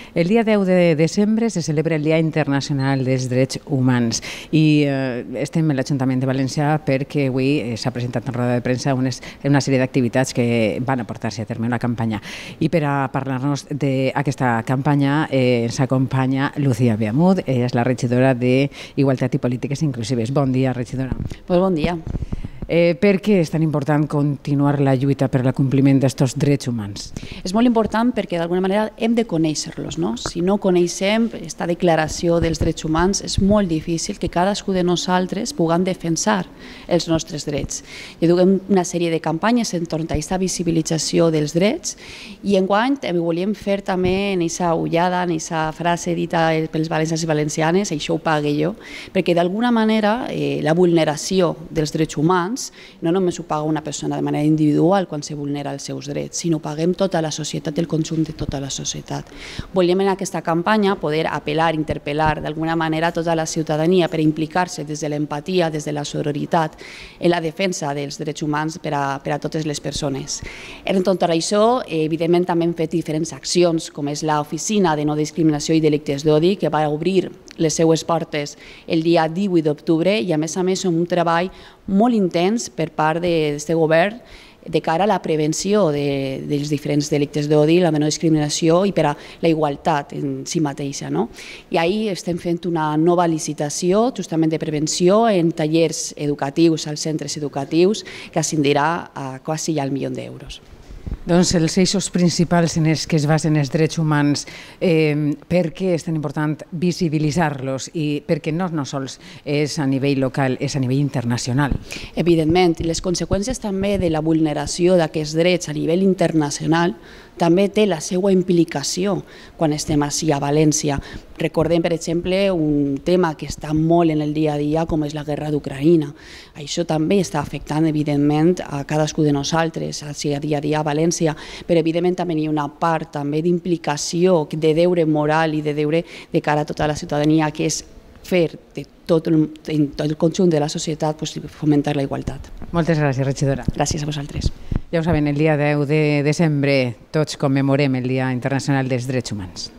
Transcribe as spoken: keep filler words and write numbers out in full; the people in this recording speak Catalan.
El dia deu de desembre se celebra el Dia Internacional dels Drets Humans i eh, estem a l'Ajuntament de València perquè avui eh, s'ha presentat en roda de premsa unes, una sèrie d'activitats que van a portar-se a terme una campanya. I per a parlar-nos d'aquesta campanya eh, ens acompanya Lucía Beamud, ella és la regidora d'Igualtat i Polítiques Inclusives. Bon dia, regidora. Pues bon dia. Eh, per què és tan important continuar la lluita per l'acompliment d'aquests drets humans? És molt important perquè d'alguna manera hem de conèixer-los, no? Si no coneixem aquesta declaració dels drets humans és molt difícil que cadascú de nosaltres puguem defensar els nostres drets. I duem una sèrie de campanyes entorn a aquesta visibilització dels drets i enguany volíem fer també en aquesta ullada, en aquesta frase dita pels valencians i valencianes, això ho pague jo, perquè d'alguna manera eh, la vulneració dels drets humans no només ho paga una persona de manera individual quan se vulnera els seus drets, sinó paguem tota la societat, el conjunt de tota la societat. Volíem en aquesta campanya poder apel·lar, interpel·lar d'alguna manera tota la ciutadania per implicar-se des de l'empatia, des de la sororitat, en la defensa dels drets humans per a, per a totes les persones. En tot això, evidentment també hem fet diferents accions, com és l'Oficina de No Discriminació i Delictes d'Odi, que va obrir les seues portes el dia divuit d'octubre i a més a més un treball molt intens per part d'aquest govern de cara a la prevenció de, dels diferents delictes d'odi, la de no discriminació i per a la igualtat en si mateixa. No? I ahir estem fent una nova licitació justament de prevenció en tallers educatius als centres educatius que ascendirà a quasi al milió d'euros. Doncs els eixos principals en els que es basen els drets humans, eh, per què és tan important visibilitzar-los i perquè no, no sols és a nivell local, és a nivell internacional? Evidentment, les conseqüències també de la vulneració d'aquests drets a nivell internacional també té la seva implicació quan estem ací a València. Recordem, per exemple, un tema que està molt en el dia a dia com és la guerra d'Ucraïna. Això també està afectant, evidentment, a cadascú de nosaltres, ací a dia a dia a València, però evidentment també hi ha una part també d'implicació, de deure moral i de deure de cara a tota la ciutadania, que és fer de tot el, en tot el conjunt de la societat pues, fomentar la igualtat. Moltes gràcies, regidora. Gràcies a vosaltres. Ja ho saben, el dia deu de desembre tots commemorem el Dia Internacional dels Drets Humans.